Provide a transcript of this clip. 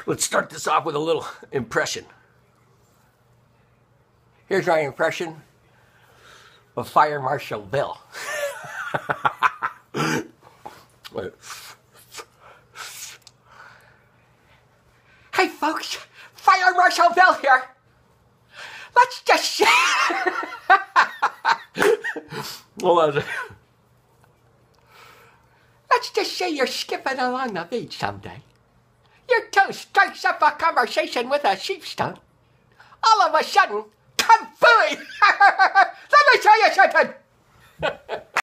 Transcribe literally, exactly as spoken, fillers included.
Let's start this off with a little impression. Here's my impression of Fire Marshal Bill. Hey folks, Fire Marshal Bill here. Let's just say... Hold on a second. Let's just say you're skipping along the beach someday. Your toe strikes up a conversation with a sheepstone. All of a sudden, kabooey! Let me tell you something!